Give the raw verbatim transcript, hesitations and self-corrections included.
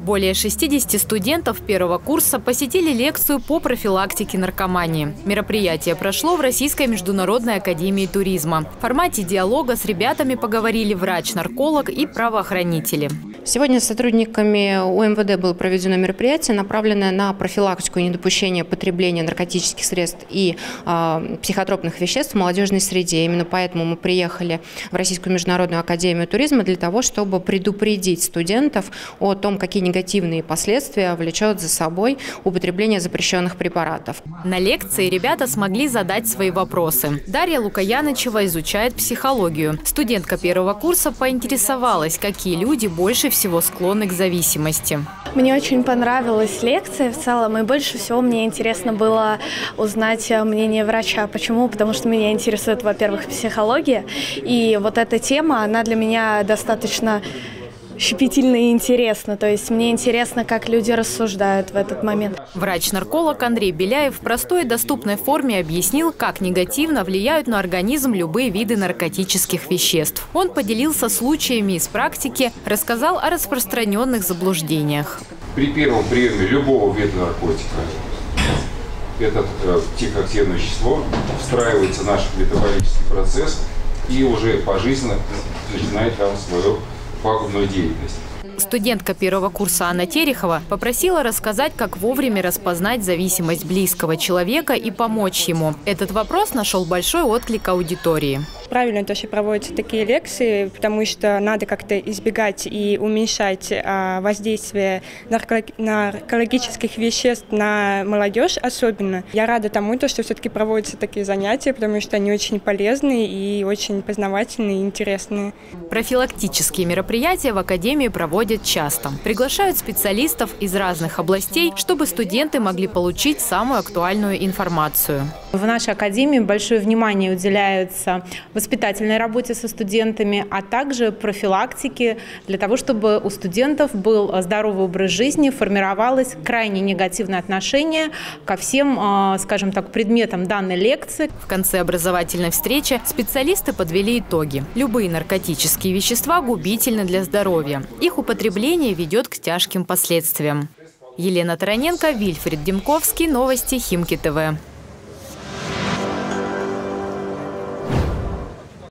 Более шестидесяти студентов первого курса посетили лекцию по профилактике наркомании. Мероприятие прошло в Российской международной академии туризма. В формате диалога с ребятами поговорили врач-нарколог и правоохранители. Сегодня с сотрудниками У Эм Вэ Дэ было проведено мероприятие, направленное на профилактику и недопущение потребления наркотических средств и э, психотропных веществ в молодежной среде. Именно поэтому мы приехали в Российскую международную академию туризма для того, чтобы предупредить студентов о том, какие негативные последствия влечет за собой употребление запрещенных препаратов. На лекции ребята смогли задать свои вопросы. Дарья Лукаянычева изучает психологию. Студентка первого курса поинтересовалась, какие люди больше всего склонны к зависимости. Мне очень понравилась лекция в целом, и больше всего мне интересно было узнать мнение врача. Почему? Потому что меня интересует, во-первых, психология, и вот эта тема, она для меня достаточно щепетильно и интересно. То есть мне интересно, как люди рассуждают в этот момент. Врач-нарколог Андрей Беляев в простой и доступной форме объяснил, как негативно влияют на организм любые виды наркотических веществ. Он поделился случаями из практики, рассказал о распространенных заблуждениях. При первом приеме любого вида наркотика это э, психоактивное вещество встраивается в наш метаболический процесс и уже пожизненно начинает там свою пагубную деятельность. Студентка первого курса Анна Терехова попросила рассказать, как вовремя распознать зависимость близкого человека и помочь ему. Этот вопрос нашел большой отклик аудитории. Правильно тоже проводятся такие лекции, потому что надо как-то избегать и уменьшать а, воздействие наркологических веществ на молодежь особенно. Я рада тому, что все-таки проводятся такие занятия, потому что они очень полезные и очень познавательные и интересные. Профилактические мероприятия в академии проводят часто. Приглашают специалистов из разных областей, чтобы студенты могли получить самую актуальную информацию. В нашей академии большое внимание уделяется воспитательной работе со студентами, а также профилактике для того, чтобы у студентов был здоровый образ жизни, формировалось крайне негативное отношение ко всем, скажем так, предметам данной лекции. В конце образовательной встречи специалисты подвели итоги. Любые наркотические вещества губительны для здоровья. Их употребление ведет к тяжким последствиям. Елена Тараненко, Вильфред Демковский. Новости Химки ТВ.